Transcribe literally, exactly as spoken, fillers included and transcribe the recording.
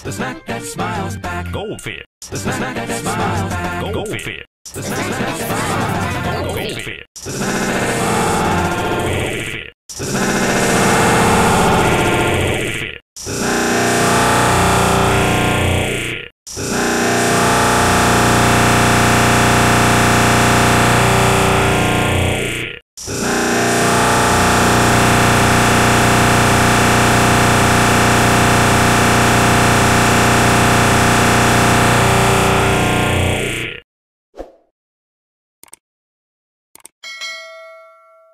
The snack that smiles back. Goldfish. The snack that smiles back. Goldfish. The snack that smiles back. Goldfish. The snack